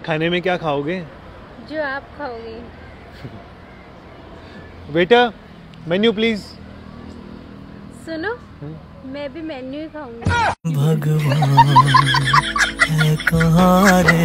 खाने में क्या खाओगे? जो आप खाओगे। Waiter, menu please. सुनो, मैं भी मेन्यू ही खाऊंगी। भगवान है कहाँ रे।